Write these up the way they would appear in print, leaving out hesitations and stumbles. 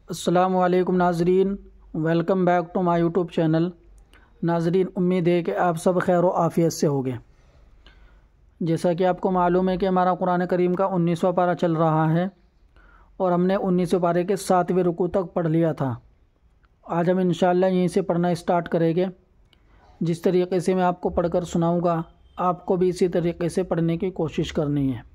अस्सलामुअलैकुम नाजरीन, welcome back to my YouTube channel. नाजरीन, उम्मीद है कि आप सब खैर व आफ़ियत से होंगे। जैसा कि आपको मालूम है कि हमारा कुरान करीम का 19वां पारा चल रहा है और हमने 19वें पारे के 7वें रुकू तक पढ़ लिया था। आज हम इंशाअल्लाह यहीं से पढ़ना स्टार्ट करेंगे। जिस तरीके से मैं आपको पढ़कर सुनाऊँगा, आपको भी इसी तरीके से पढ़ने की कोशिश करनी है।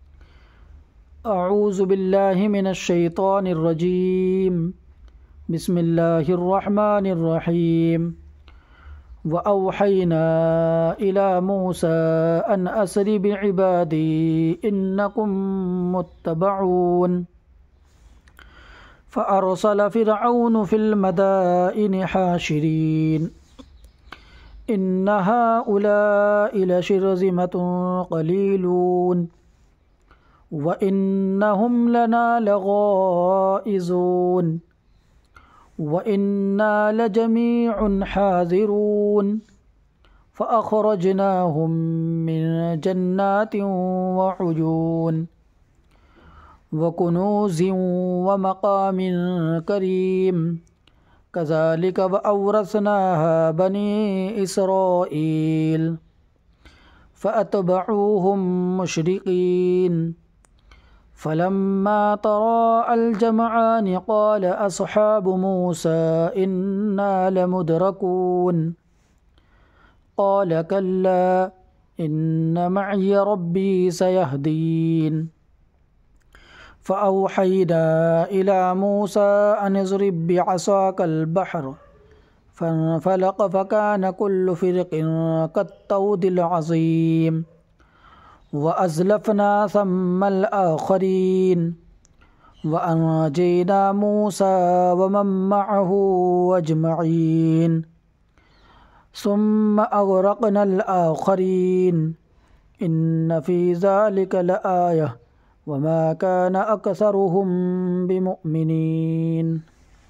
अऊज़ु बिल्लाहि मिनश शैतानिर रजीम, बिस्मिल्लाहिर रहमानिर रहीम। व औहैना इला मूसा अन असरि बिइबादी इन्नकुम मुत्तबऊन। फ़अरसल फ़िरऔनु फ़िल मदाइनि हाशिरीन इन्न हाउलाइ लशिरज़िमतुन क़लीलून व इन्नहुम लना लगाइज़ून व इन्ना लजमीउन हाज़िरून फ़अख़रजनाहुम मिन जन्नातिन व उयून व कुनूज़िन व मक़ामिन करीम कज़ालिक व औरसनाहा बनी इसराईल फ़अतबऊहुम मुशरिकीन। फ़लम्मा तराअल जमआनि क़ाल अस्हाबु मूसा इन्ना लमुदरकून क़ाल कल्ला इन्न मअय रब्बी सयहदीन। फ़अौहैना इला मूसा अन इज़रिब बिअसाकल बहर फ़न्फ़लक़ फ़कान कुल्लु फ़िरक़िन कत्तौदिल अज़ीम व अज़लफ़ना सम्मल आख़रीन व अंजैना मूसा व मन मअहु अजमईन सुम्मा अग़रक़नल आख़रीन इन्न फ़ी ज़ालिक लआयह व मा कान अक्सरुहुम बिमुअ्मिनीन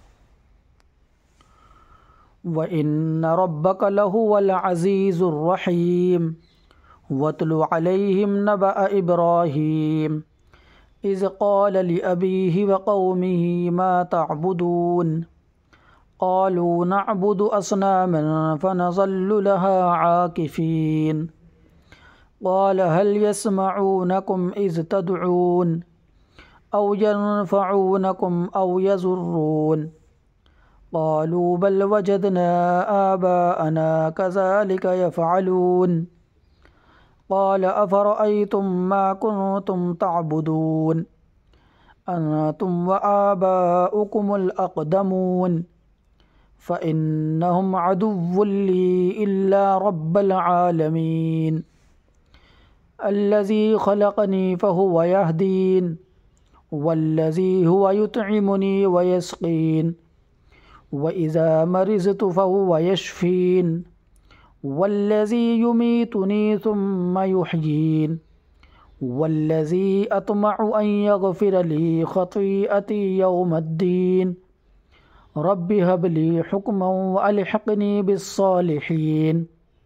व इन्न रब्बक लहुवल अज़ीज़ुर रहीम। वत्लु अलैहिम नबअ इब्राहीम इज़ क़ाल लिअबीहि व क़ौमिहि मा तअबुदून क़ालू नअबुदु असनामन फ़नज़ल्लु लहा आकिफ़ीन क़ाल हल यस्मऊनकुम इज़ तदऊन औ यनफ़ऊनकुम औ यज़ुर्रून क़ालू बल वजदना आबाअना कज़ालिक यफ़अलून क़ाल अफ़रअय्तुम मा कुन्तुम तअबुदून अन्तुम व आबाउकुमुल अक़दमून फ़इन्नहुम अदुव्वुल ली इल्ला रब्बल आलमीन अल्लज़ी ख़लक़नी फ़हुव यहदीन वल्लज़ी हुव युत्इमुनी व यस्क़ीन व इज़ा मरिज़्तु फ़हुव यशफ़ीन वल्लज़ी युमीतुनी सुम्मा युह्यीन वल्लज़ी अत्मअु अन यग़फ़िर ली ख़तीअती यौमद्दीन रब्बि हब ली हुक्मन व अल्हिक़नी बिस्सालिहीन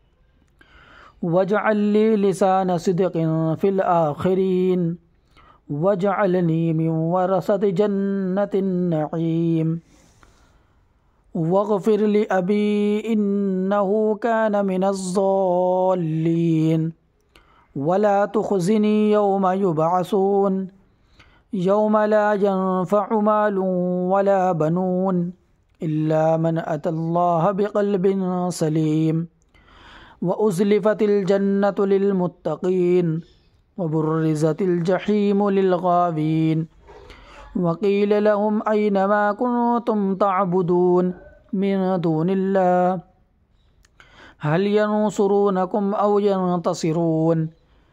वजअल ली लिसान सिद्क़िन फ़िल आख़िरीन वजअलनी मिन वरसति जन्नतिन नईम वग़फ़िर लि अबी इन्नहु कान मिनज़्ज़ाल्लीन वला तुख़्ज़िनी यौम युबअसून यौम ला यनफ़अु मालुन वला बनून इल्ला मन अतल्लाह बिक़ल्बिन सलीम व उज़्लिफ़तिल जन्नतु लिलमुत्तक़ीन व बुर्रिज़तिल जहीमु लिलग़ावीन वक़ील लहुम ऐन मा कुन्तुम तअबुदून मिन दूनिल्लाह हल यंसुरूनकुम औ यंतसिरून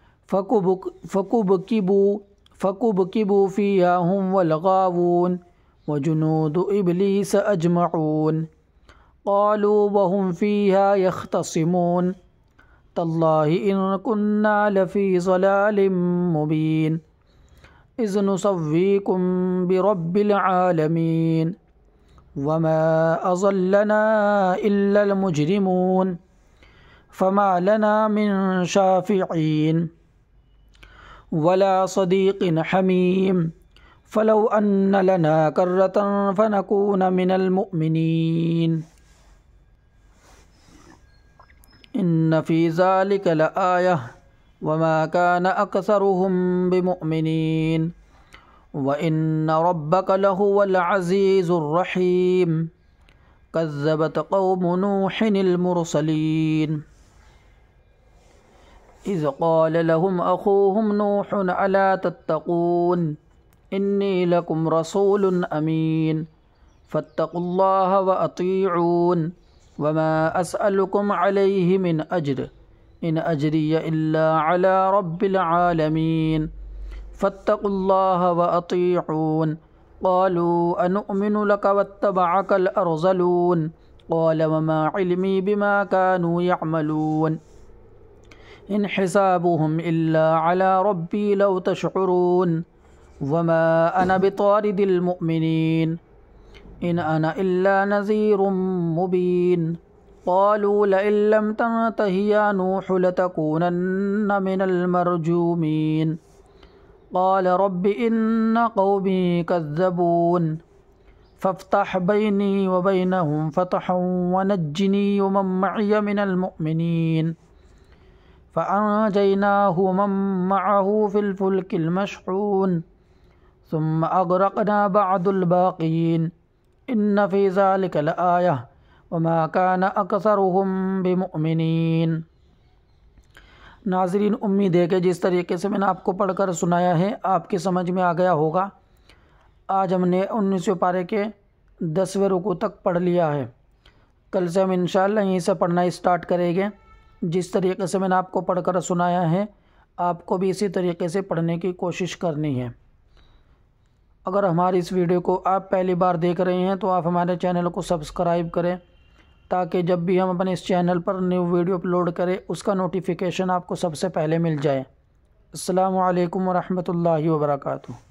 फकुबकिबू फ़ीहा हुम वल गावून व जुनूदु इब्लीस अजमऊन क़ालू व हुम फ़ीहा यख़्तसिमून तल्लाहि इन कुन्ना लफ़ी ज़लालिम मुबीन इज़ नुसव्वीकुम बिरब्बिल आलमीन वमा अज़ल्लना इल्लल मुजरिमून फ़मा लना मिन शाफ़िईन वला सदीक़िन हमीम फ़लौ अन्न लना कर्रतन फ़नकून मिनल मुअमिनीन इन्न फ़ी ज़ालिका लआया वमा कान अक्सरुहुम बिमुअमिनीन व इन्न रब्बक लहुवल अज़ीज़ुर रहीम कज़्ज़बत क़ौमु नूहिनिल मुरसलीन इज़ क़ाल लहुम अख़ूहुम नूहुन अला तत्तक़ून इन्नी लकुम रसूलुन अमीन फ़त्तक़ुल्लाह व अतीऊन वमा अस्अलुकुम अलैहि मिन अज्र इन अज्रिय इल्ला अला रब्बिल आलमीन फ़त्तक़ुल्लाह व अतीऊन क़ालू अनुअमिनु लक वत्तबअकल अर्ज़लून क़ाल वमा इल्मी बिमा कानू यअमलून इन हिसाबुहुम इल्ला अला रब्बी लौ तशउरून वमा अना बितारिदिल मुअमिनीन इन अना इल्ला नज़ीरुम मुबीन क़ालू लइन लम तंतहि या नूह लतकूनन्न मिनल मरजूमीन क़ाल रब्बि इन्न क़ौमी कज़्ज़बून फ़फ्तह बैनी व बैनहुम फ़तहन व नज्जिनी व मन मअय मिनल मुअमिनीन फ़अनजयनाहु व मन मअहु फ़िल फ़ुल्किल मशहून सुम्मा अग़रक़ना बअदुल बाक़ीन इन्न फ़ी ज़ालिका लआया वमा कान अक्सरुहुम बिमुअमिनीन। नाज़रीन, उम्मीद है कि जिस तरीके से मैंने आपको पढ़कर सुनाया है आपकी समझ में आ गया होगा। आज हमने 19वें पारे के 10वें रुकू तक पढ़ लिया है। कल से हम इंशाअल्लाह यहीं से पढ़ना स्टार्ट करेंगे। जिस तरीके से मैंने आपको पढ़कर सुनाया है आपको भी इसी तरीके से पढ़ने की कोशिश करनी है। अगर हमारी इस वीडियो को आप पहली बार देख रहे हैं तो आप हमारे चैनल को सब्सक्राइब करें ताकि जब भी हम अपने इस चैनल पर न्यू वीडियो अपलोड करें उसका नोटिफिकेशन आपको सबसे पहले मिल जाए। अस्सलामु अलैकुम व रहमतुल्लाहि व बरकातुहू।